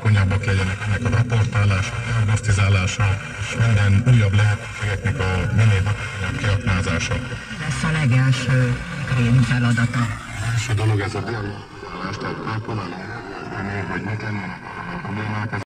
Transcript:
hatékonyabbak legyenek ennek a raportálása, diagnosztizálása, és minden újabb lehetőségeknek a minél hatékonyabb kiaknázása. Ez a legelső Green feladata. Első dolog ez a diagnosztizálás, tehát kalkulálni, hogy mik lennének a problémák.